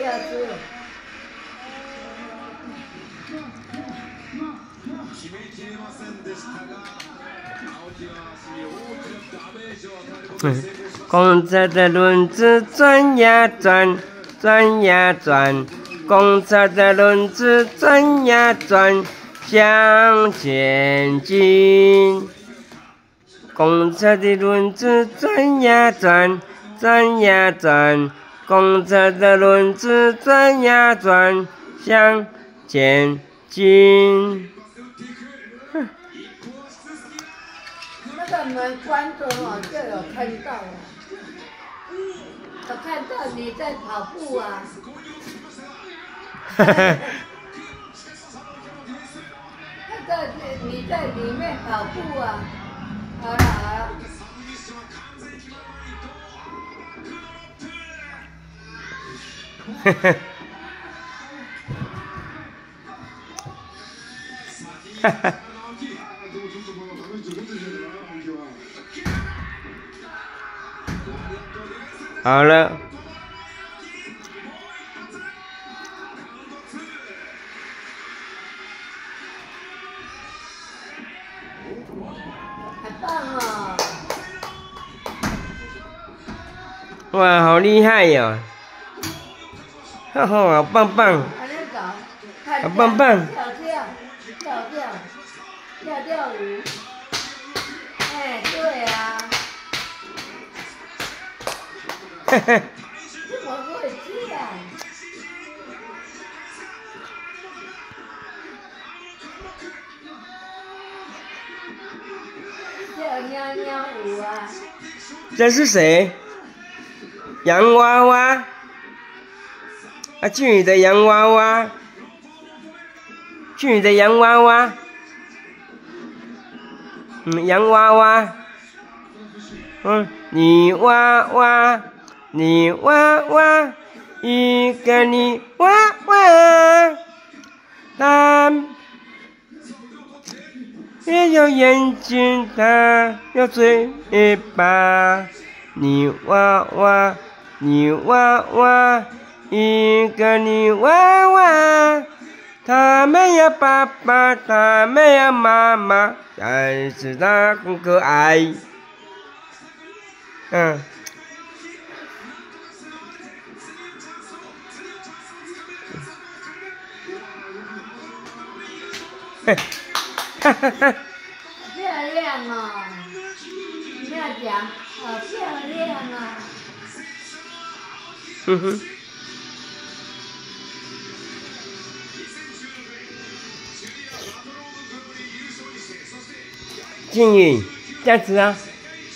要吃。 公车的轮子转呀转，转呀转，公车的轮子转呀转，向前进。公车的轮子转呀转，转呀转，公车的轮子转呀转，向前进。 那个门关着哦，就有看到了，有看到你在跑步啊。看到你在里面跑步啊。好了好了。 好了。 很棒哦！ 哇，好厉害哟！哈哈，好棒棒！好棒棒！ 跳鱼。哎，对啊。 嘿嘿。 怎么会这样？跳喵喵舞啊！ 这是谁？洋娃娃。啊，去你的洋娃娃！去你的洋娃娃！洋娃娃。泥娃娃，泥娃娃，一个泥娃娃，它也有眼睛，它有嘴巴。泥娃娃，泥娃娃，一个泥娃娃，它没有爸爸，它没有妈妈，但是它很可爱。 漂亮哦！不要讲，好漂亮啊！ 静宇，这样子啊！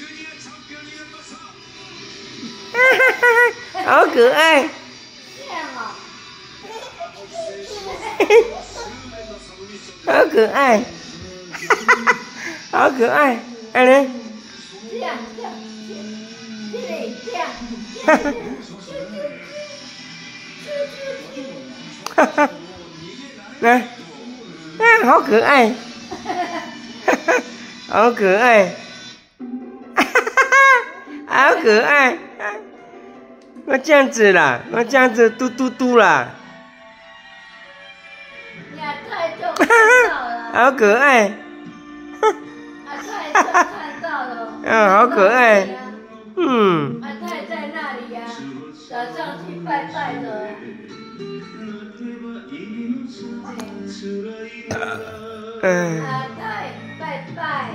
好可爱！好可爱！好可爱！哎嘞！哈哈！来，好可爱！好可爱！好可爱！我这样子啦，我这样子嘟嘟嘟啦。 你太就看到了。 好可爱。 太就看到了。 好可爱。 太在那里呀，早上去拜拜的。太拜拜。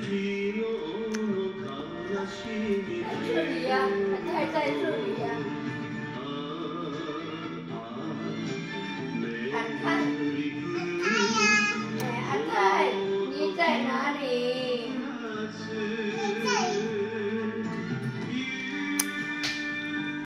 在这里呀，太在这里呀。